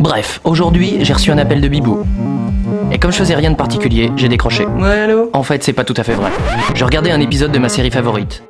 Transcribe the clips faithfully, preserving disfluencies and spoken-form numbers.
Bref, aujourd'hui, j'ai reçu un appel de Bibou. Et comme je faisais rien de particulier, j'ai décroché. Ouais, allô? En fait, c'est pas tout à fait vrai. Je regardais un épisode de ma série favorite.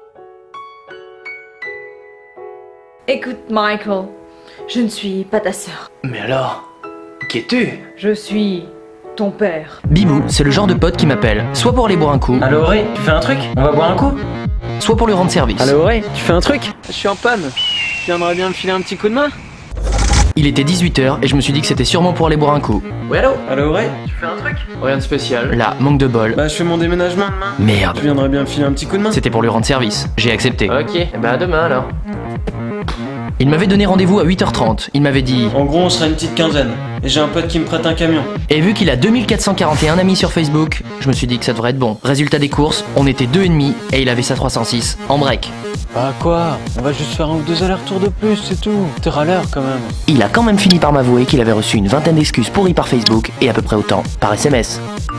Écoute, Michael, je ne suis pas ta sœur. Mais alors, qui es-tu? Je suis ton père. Bibou, c'est le genre de pote qui m'appelle, soit pour aller boire un coup, Allo Auré, tu fais un truc? On va boire un coup? soit pour lui rendre service. Allo Auré, tu fais un truc? Je suis en panne. Tu viendrais bien me filer un petit coup de main? Il était dix-huit heures et je me suis dit que c'était sûrement pour aller boire un coup. Oui, allô? Allo Auré, tu fais un truc? Rien de spécial. Là, manque de bol. Bah, je fais mon déménagement demain. Merde. Tu viendrais bien me filer un petit coup de main? C'était pour lui rendre service. J'ai accepté. Ok, et bah à demain alors. Il m'avait donné rendez-vous à huit heures trente. Il m'avait dit... En gros, on sera une petite quinzaine. Et j'ai un pote qui me prête un camion. Et vu qu'il a deux mille quatre cent quarante et un amis sur Facebook, je me suis dit que ça devrait être bon. Résultat des courses, on était deux et demi et il avait sa trois cent six en break. Bah quoi? On va juste faire un ou deux allers-retours de plus, c'est tout. T'es râleur quand même. Il a quand même fini par m'avouer qu'il avait reçu une vingtaine d'excuses pourries par Facebook et à peu près autant par S M S.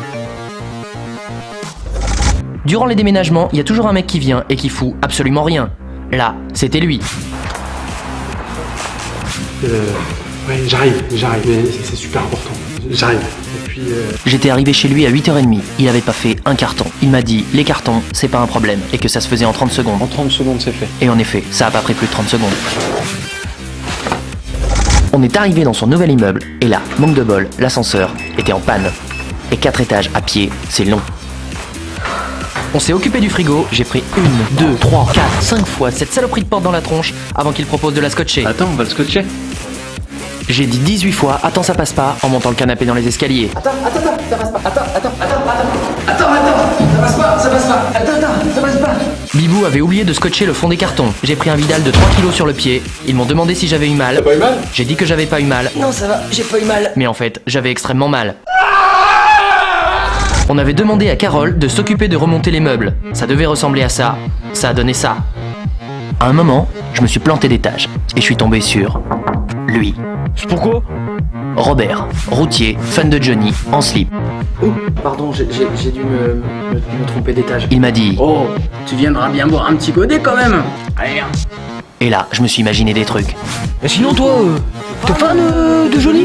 Durant les déménagements, il y a toujours un mec qui vient et qui fout absolument rien. Là, c'était lui. Euh, ouais, j'arrive, j'arrive, mais c'est super important. J'arrive. Et puis. Euh... J'étais arrivé chez lui à huit heures trente. Il avait pas fait un carton. Il m'a dit les cartons, c'est pas un problème et que ça se faisait en trente secondes. En trente secondes, c'est fait. Et en effet, ça a pas pris plus de trente secondes. On est arrivé dans son nouvel immeuble et là, manque de bol, l'ascenseur était en panne. Et quatre étages à pied, c'est long. On s'est occupé du frigo, j'ai pris une, deux, trois, quatre, cinq fois cette saloperie de porte dans la tronche avant qu'il propose de la scotcher. Attends, on va le scotcher. J'ai dit dix-huit fois, attends ça passe pas, en montant le canapé dans les escaliers. Attends, attends, attends, ça passe pas. Attends, attends, attends, attends, attends, attends, ça passe pas, ça passe pas. Attends, attends, ça passe pas. Bibou avait oublié de scotcher le fond des cartons. J'ai pris un Vidal de trois kilos sur le pied. Ils m'ont demandé si j'avais eu mal. T'as pas eu mal? J'ai dit que j'avais pas eu mal. Non, ça va, j'ai pas eu mal. Mais en fait, j'avais extrêmement mal. On avait demandé à Carole de s'occuper de remonter les meubles. Ça devait ressembler à ça. Ça a donné ça. À un moment, je me suis planté d'étage et je suis tombé sur lui. Pourquoi? Robert, routier, fan de Johnny, en slip. Oh, pardon, j'ai dû me, me, me tromper d'étage. Il m'a dit Oh, tu viendras bien boire un petit godet quand même. Allez, viens. et là, je me suis imaginé des trucs. Et sinon, toi, euh, t'es fan euh, de Johnny?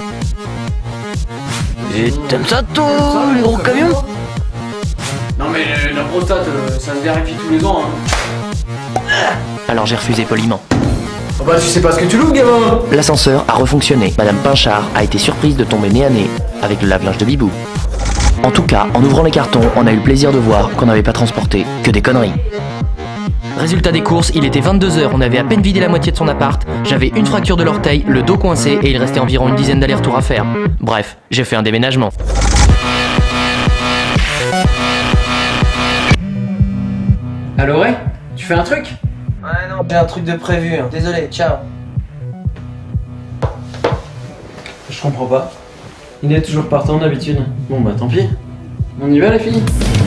Et t'aimes ça, toi, les gros camions? Non, mais euh, la prostate, euh, ça se vérifie tous les ans, hein. Alors j'ai refusé poliment. Oh bah, tu sais pas ce que tu loues, gamin. L'ascenseur a refonctionné. Madame Pinchard a été surprise de tomber nez à nez avec le lave-linge de Bibou. En tout cas, en ouvrant les cartons, on a eu le plaisir de voir qu'on n'avait pas transporté que des conneries. Résultat des courses, il était vingt-deux heures, on avait à peine vidé la moitié de son appart, j'avais une fracture de l'orteil, le dos coincé et il restait environ une dizaine d'allers-retours à faire. Bref, j'ai fait un déménagement. Allo Ray, tu fais un truc? Ouais, non, j'ai un truc de prévu. Hein. Désolé, ciao. Je comprends pas. Il est toujours partant d'habitude. Bon bah tant pis. On y va les filles?